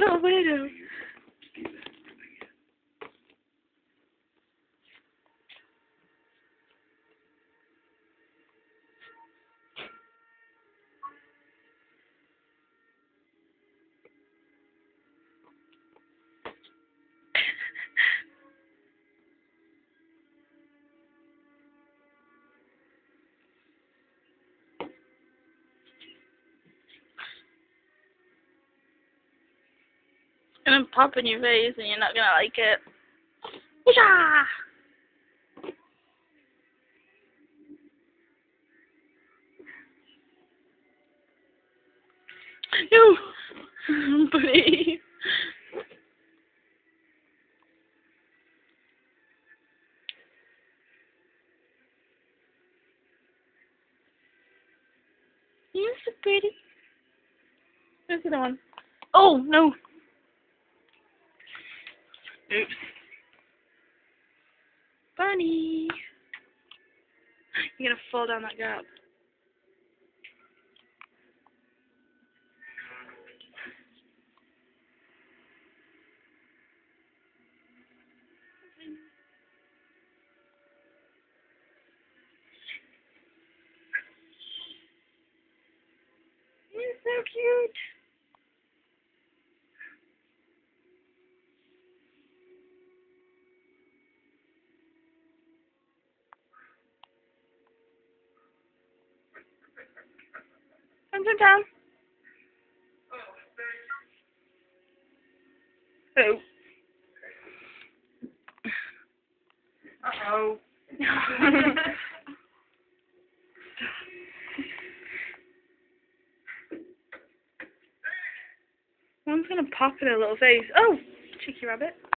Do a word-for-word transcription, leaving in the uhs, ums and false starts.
little weirdo. And then pop in your face and you're not gonna like it. Whoosha! No! Bunny! You're so pretty. There's the other one. Oh, no! Oops. Bunny! You're gonna fall down that gap. You're so cute! Come sit down. Oh. Uh-oh. One's gonna pop in her little face. Oh! Cheeky rabbit.